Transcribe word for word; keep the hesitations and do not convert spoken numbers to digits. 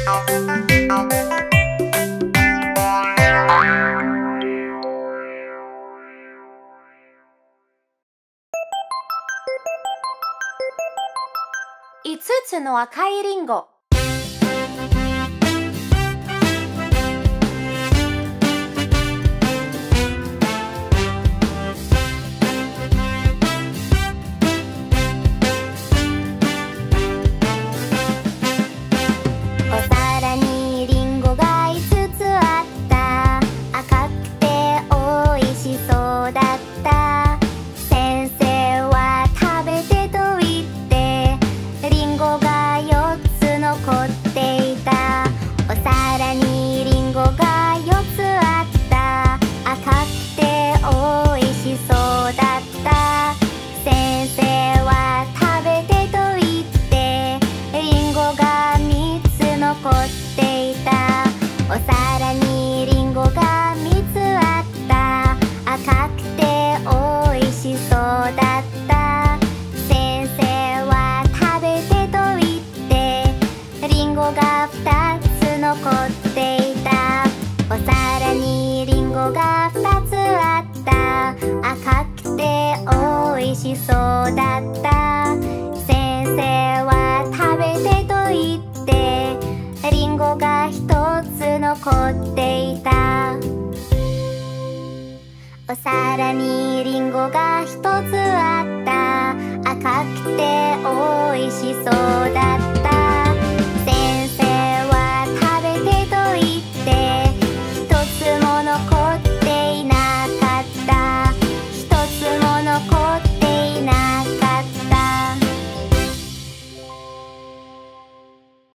いつつの赤いリンゴ。 お皿にリンゴがいつつあった。赤くておいしそうだった。先生は食べてと言ってリンゴがよっつ残っていた。お皿にリンゴがよっつあった。赤くておいしそうだった。先生は食べてと言ってリンゴがみっつ残っていた。お皿にリンゴがみっつあった。赤くておいしそうだった。先生は食べてと言ってリンゴがふたつ残っていた。お皿にリンゴがふたつあった。赤くておいしそうだった。先生は食べてと言ってリンゴがひとつ残っていた。お皿にリンゴがひとつあった。赤くておいしそうだった。